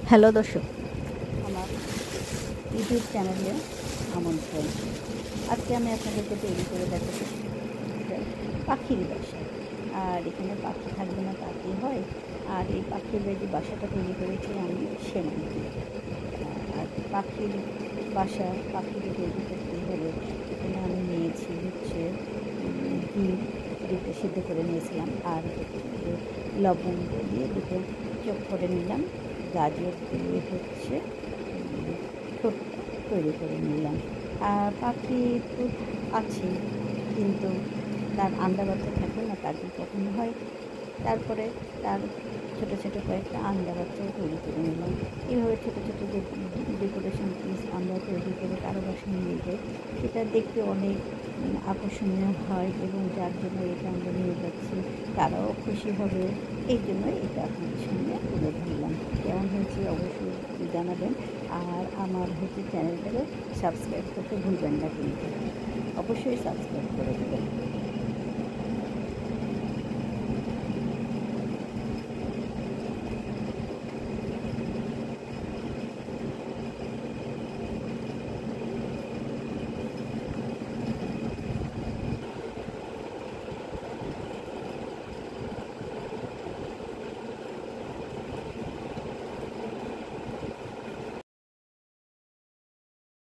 Hello দর্শক, আমার YouTube চ্যানেলে আমন্ত্রণ। আজকে আমি আপনাদেরকে তৈরি করে দেখাবো পাখির বাসা। আর এখানে পাখি থাকবে না তা কি হয়? আর এই পাখির যে বাসাটা তৈরি করেছি আমি সেমাই দিয়ে। আর পাখির বাসা পাখিকে তৈরি করতে হলে এখানে আমি নিয়েছি হচ্ছে ডিম, ডিমটা সিদ্ধ করে নিয়েছিলাম। আর হচ্ছে যে লবঙ্গ দিয়ে দুটো চোখ করে নিলাম, গাজর দিয়ে হচ্ছে ঠোঁটটা তৈরি করে নিলাম। আর পাখি তো আছে, কিন্তু তার আন্ডা বাচ্চা থাকবে না, তার কি কখনো হয়? তারপরে তার ছোটো ছোটো কয়েকটা আন্ডা বাচ্চাও তৈরি করে নিলাম। এইভাবে ছোটো ছোটো যে ডেকোরেশন পিস আমরা তৈরি করে কারো বাসায় নিয়ে যাই, সেটা দেখতে অনেক আকর্ষণীয় হয়, এবং যার জন্য এটা আমরা নিয়ে যাচ্ছি তারাও খুশি হবে। এই জন্য এটা আপনাদের সামনে তুলে ধরলাম। কেমন হয়েছে অবশ্যই জানাবেন। আর আমার হচ্ছে চ্যানেলটাকে সাবস্ক্রাইব করতে ভুলবেন না, কিন্তু অবশ্যই সাবস্ক্রাইব করে দেবেন।